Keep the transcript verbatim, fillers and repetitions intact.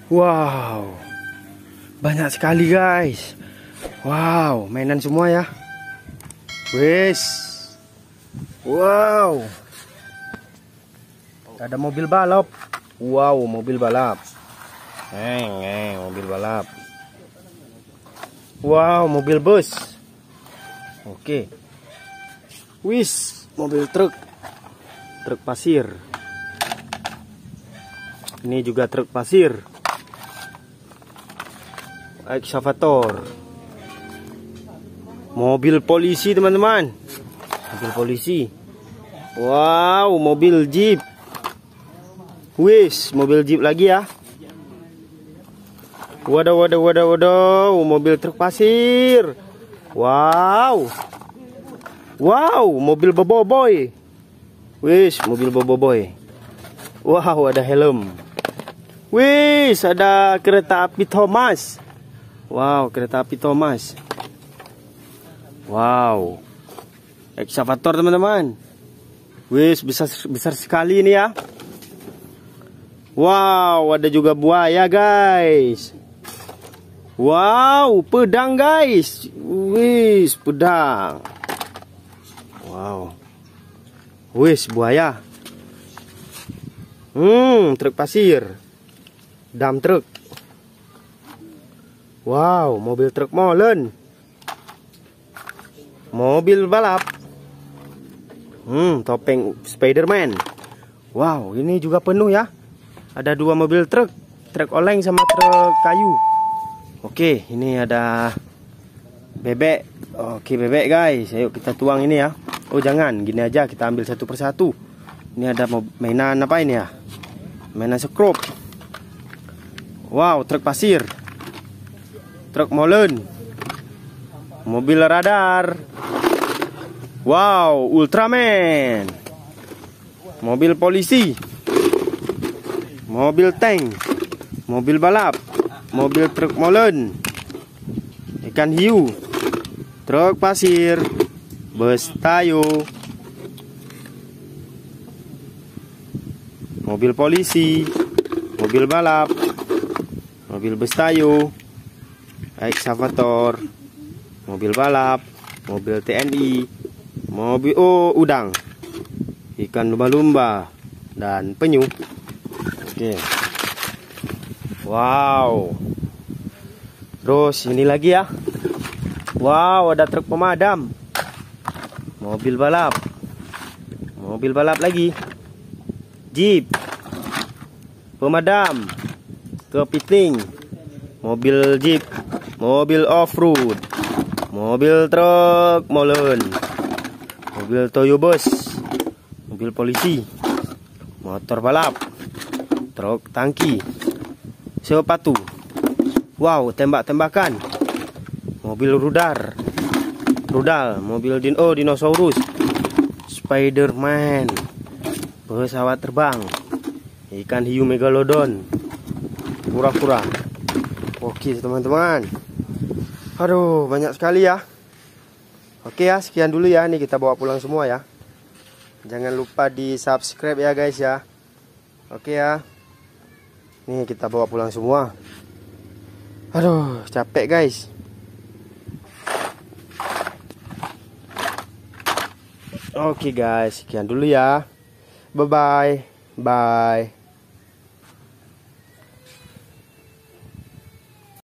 Wow, banyak sekali guys. Wow, mainan semua ya. Wes. Wow. Ada mobil balap. Wow, mobil balap. Neng, neng, mobil balap. Wow, mobil bus. Oke. Wis, mobil truk. Truk pasir. Ini juga truk pasir. Ekskavator. Mobil polisi teman-teman. Mobil polisi. Wow, mobil jeep. Wis, mobil jeep lagi ya. Waduh, waduh, waduh, waduh. Mobil truk pasir. Wow. Wow, mobil boboiboy. Wis, mobil boboiboy. Wow, ada helm. Wis, ada kereta api Thomas. Wow, kereta api Thomas. Wow. Ekskavator teman-teman. Wis, besar besar sekali ini ya. Wow, ada juga buaya guys. Wow, pedang guys. Wis, pedang. Wow. Wis, buaya. Hmm, truk pasir. Dump truk. Wow, mobil truk molen. Mobil balap. Hmm, topeng Spiderman. Wow, ini juga penuh ya. Ada dua mobil truk, truk oleng sama truk kayu. Oke, ini ada bebek. Oke, bebek guys. Ayo kita tuang ini ya. Oh jangan, gini aja kita ambil satu persatu. Ini ada mainan apa ini ya? Mainan skrup. Wow, truk pasir. Truk molen. Mobil radar. Wow, Ultraman. Mobil polisi. Mobil tank. Mobil balap. Mobil truk molen. Ikan hiu. Truk pasir. Bus tayo. Mobil polisi. Mobil balap. Mobil bus tayo. Ekskavator. Mobil balap. Mobil T N I. Mobil oh udang. Ikan lumba-lumba dan penyu. Oke. Wow. Terus ini lagi ya. Wow, ada truk pemadam. Mobil balap. Mobil balap lagi. Jeep. Pemadam. Kepiting. Mobil jeep. Mobil off-road. Mobil truk molen. Mobil Toyo bus. Mobil polisi. Motor balap. Truk tangki. Sepatu. Wow, tembak-tembakan. Mobil rudal. Rudal, mobil din oh dinosaurus. Spiderman. Pesawat terbang. Ikan hiu megalodon. Kura-kura. Oke, teman-teman. Aduh, banyak sekali ya. Oke ya, sekian dulu ya. Ini kita bawa pulang semua ya. Jangan lupa di subscribe ya guys ya. Oke ya. Nih kita bawa pulang semua. Aduh, capek guys. Oke guys, sekian dulu ya. Bye bye. Bye.